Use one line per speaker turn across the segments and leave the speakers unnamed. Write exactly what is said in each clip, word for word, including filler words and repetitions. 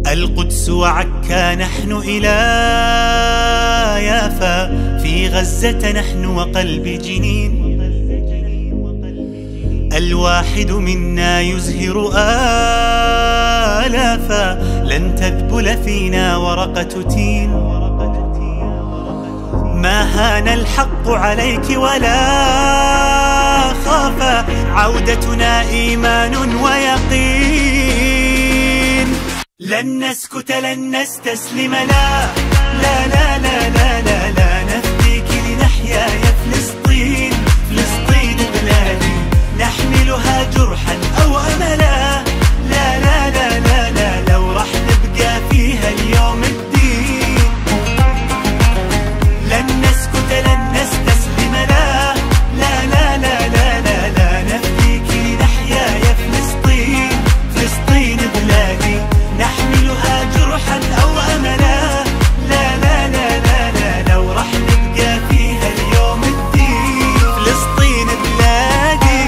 القدس وعكا نحن إلى يافا، في غزة نحن وقلب جنين. الواحد منا يزهر آلافا، لن تذبل فينا ورقة تين. ما هان الحق عليك ولا خافا، عودتنا إيمان ويقين. لن نسكت لن نستسلم، لا لا لا لا لا لا, لا نفديك لنحيا يا فلسطين. فلسطين بلادي نحملها جرحا أو أملا، لا لا لا لا لا لو رح نبقى فيها اليوم الدين. لن نسكت لن نستسلم، لا لا لا لا لا لا, لا نفديك لنحيا يا فلسطين. فلسطين بلادي نحملها جرحا أو أملا، لا لا لا لا لا لو رح نبقى فيها اليوم الدين. فلسطين بلادي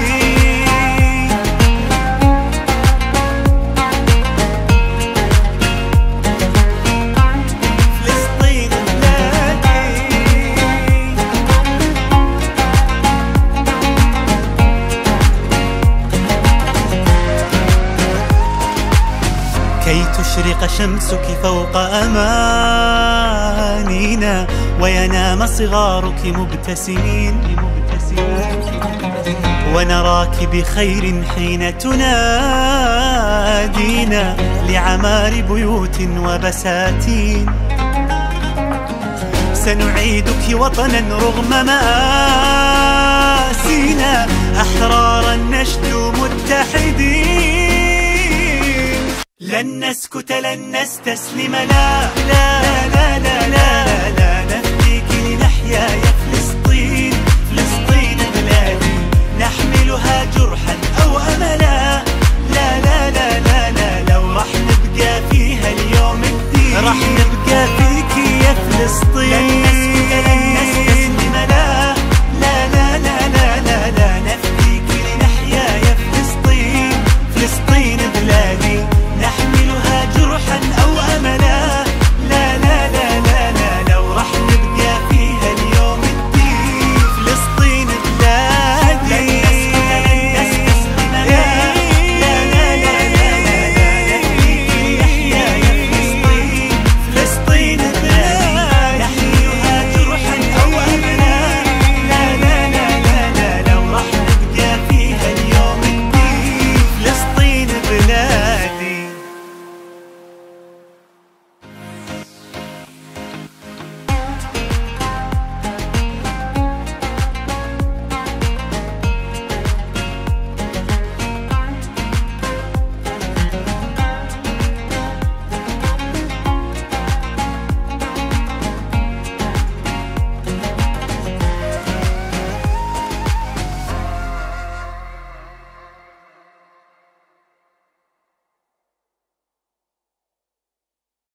فلسطين بلادي. كي تشرق شمسك فوق أمانينا، وينام صغارك مبتسمين، ونراك بخير حين تنادينا لعمار بيوت وبساتين. سنعيدك وطنا رغم مآسينا، أحرارا نشدو متحدين. لن نسكت لن نستسلم، لا لا لا لا لا لا نفديك لنحيا يا فلسطين. فلسطين بلادي نحملها جرحا أو أملا، لا لا لا لا لا لو رح نبقى فيها اليوم الدين. رح نبقى فيك يا فلسطين.